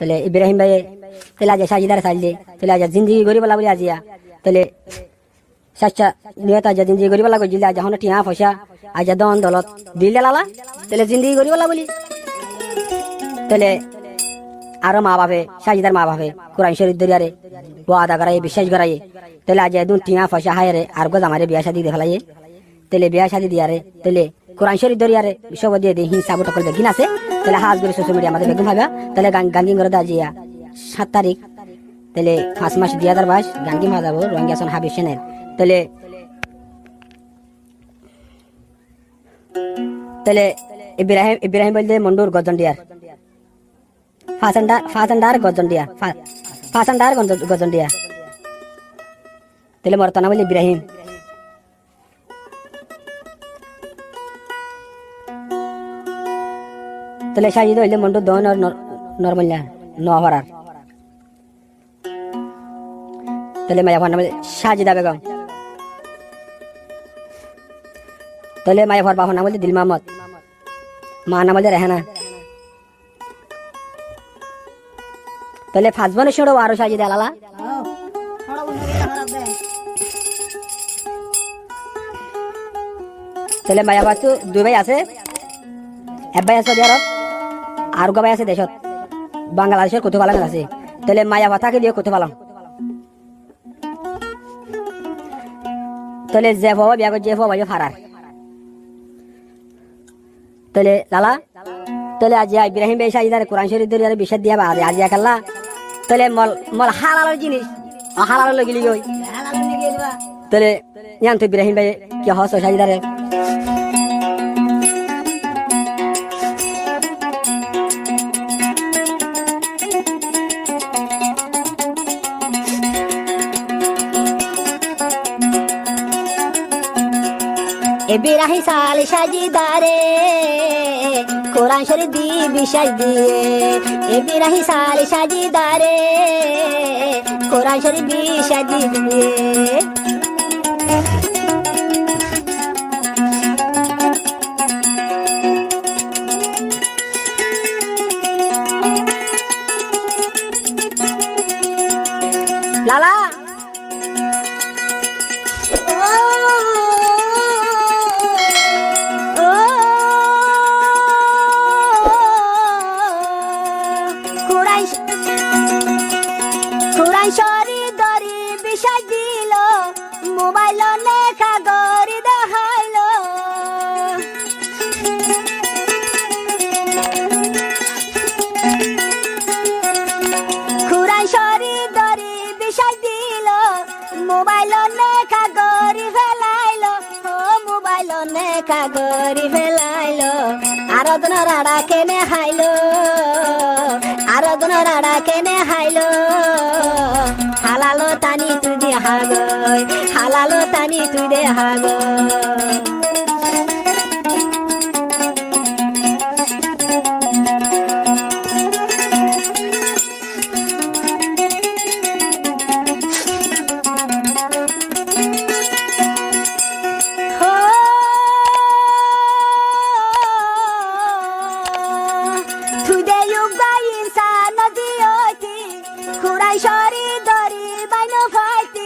তাহলে ইব্রাহিম ভাই তাহলে আজ সাজিদার চাইলে তাহলে আজ জিন্দগি গরিব বলা বলে আজিয়া তাহলে সাচ্চা নিয়ত আজ জিন্দগি গরিব বলা গজিলে আজ এখন টিয়া পয়সা আজ দন দলত দিল লালা তাহলে জিন্দগি গরিব বলা বলি তাহলে আরো মা বাপে সাজিদার মা বাপে কোরআন শরীফ দরিয়ারে ওয়াদা করাই বিশ্বাস করাই তাহলে আজ দুন টিয়া পয়সা হায়ারে আর গজ আমারে বিয়া শাদি দিয়ে ফেলাই তাহলে বিয়া শাদি দিয়ারে তাহলে কোরআন শরীফ দরিয়ারে সব দিয়ে দিয়ে হিংসা বটকল বেগিন আছে তাহলে হাজ করে সোশ্যাল মিডিয়া আমাদের বেগম ভাবা তাহলে গাঙ্গিং করে দাজিয়া 7 তারিখ তাহলে 5 মাস 2022 গাঙ্গি মাজাবো রোহিঙ্গাসন হাবিব সেনের তাহলে তাহলে ইব্রাহিম বলতে মন্ডুর গজন দিয়ার ফাসান্ডার গজন দিয়া ফাসান্ডার গজন দিয়া তাহলে মরতানা বলে ইব্রাহিম তাহলে সাজিদ হইলে মন্ডু দন আর নরমল্লা নহরার তাহলে মায়া ভার সাজিদা বেগম তাহলে মায়া ভার বাবার নাম বলতে দিল মাহমদ মা নাম বলতে রেহানা তাহলে 5 বোনের সঙ্গে আরো সাজিদা লালা তাহলে মায়া ভার তো 2 ভাই আছে এক ভাই আছে সৌদি আর গো ভাই আছে দেশত বাংলাদেশের কত পালান আছে তাহলে মায়া ভাতাকে দিয়ে কত পালাম তাহলে যে হওয়া বিয়া যে হওয়া ভাই ফারার তাহলে লালা তাহলে আজ ইব্রাহিম ভাই সাজিদার কোরআন শরীফ দরিয়ারে বিশ্বাস দিয়া বা আজ আকাল্লা তাহলে মল হালালের জিনিস হালালের লগিলি গই তাহলে জান তো ইব্রাহিম ভাই কি হস সাজিদারে বিরাহি সাল সাজিদারে কোরআন শরীফ দি বিশ্বাস দিয়ে বিরাহি সাল সাজিদারে কোরআন শরীফ বিশ্বাস দিয়ে লালা মোবাইল লেখা গরি দেখাইল কুরআন শরীফ দরি বিষয় দিল মোবাইল লেখা গরি ফেলাইল ও মোবাইল লেখা গরি ফেলাইল আরাধনা রাড়া কেনে হাইল আরাধনা রাড়া কেনে হাইল হালালো তানি তুই দে হাগয় হালালো তানি তুই দে হাগয় কুরআন শরীফ দরি বাইনো ফাইতি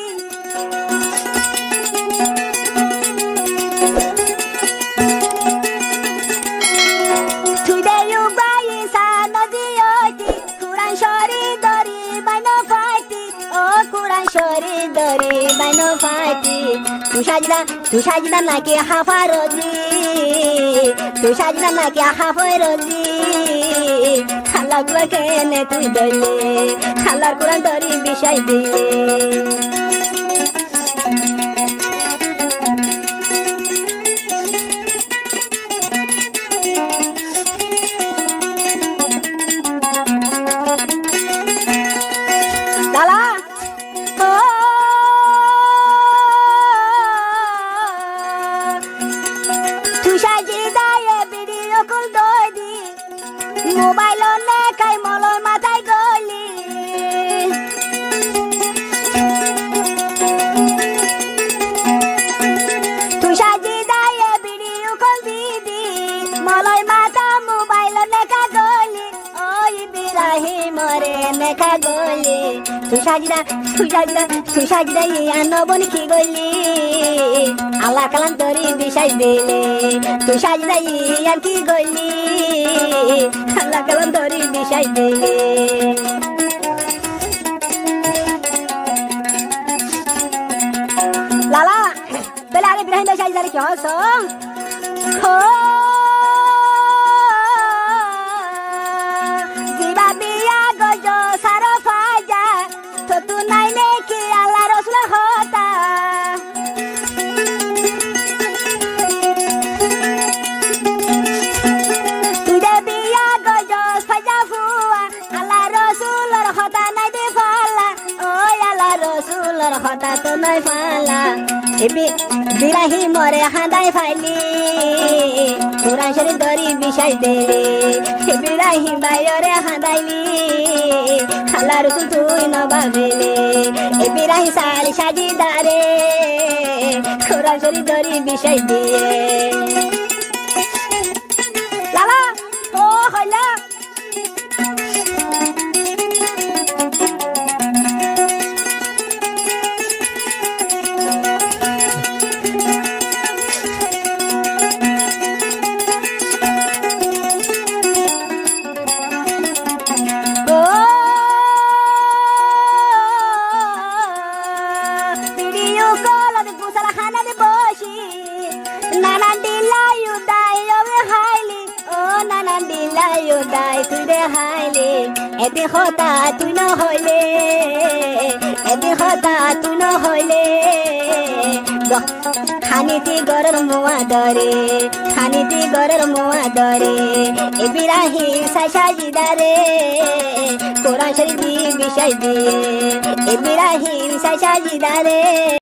তুই দে ইউবাই ইনসান নদিয়তি কুরআন শরীফ দরি বাইনো ফাইতি ও কুরআন শরীফ দরি বাইনো ফাইতি তুই সাজদা নাকি হাফারজি তুই সাজদা নাকি হাফারজি খালা গুলা কেনে তুই দইলে খালার কোরআন দরি বিষয় দিলে লালা তুই সাজিদায় ভিডিও কল দই দি মোবাইল লেখাই মলয় মাথায় গলি বিরাহি মরে নেখা গলি তুই সাজিদা ইয়ানো বনকি গলি আল্লাহ কালাম তরি বিষাই দিলে তুই সাজিদা ইয়ান কি গলি আল্লাহ কালাম তরি বিষাই দিলে লালা তাহলে আরে বিরাহি দেশাই জারে কি হস হো জিবা বিয়া গজ সার ফাজা তো তু নাই নেকি আল্লাহ রসুল হতা তুই দে বিয়া গজ ফাজা ফুয়া আল্লাহ রসুলর হতা নাই দে ফালা ও আল্লাহ রসুলর হতা তো নাই ফালা বিরাহি মরে হাঁদাই ফাইলি কোরআন শরীফ ধরি বিষাই দিলি বিরাহি বাইরে হাঁদাইলি আল্লাহ রসুল তুই নবাবিলি বিরাহি সালি সাজিদারে কোরআন শরীফ ধরি বিষাই দিয়ে লালা ও হইলা দাই তুই দে হাইলে এতে হতা তুই ন হইলে এতে হতা তুই ন হইলে খানিতি গরের মোয়া দরে খানিতি গরের মোয়া দরে এ বিরাহি সাজিদারে কোরআন শরীফ বিষয় দিয়ে এ বিরাহি সাজিদারে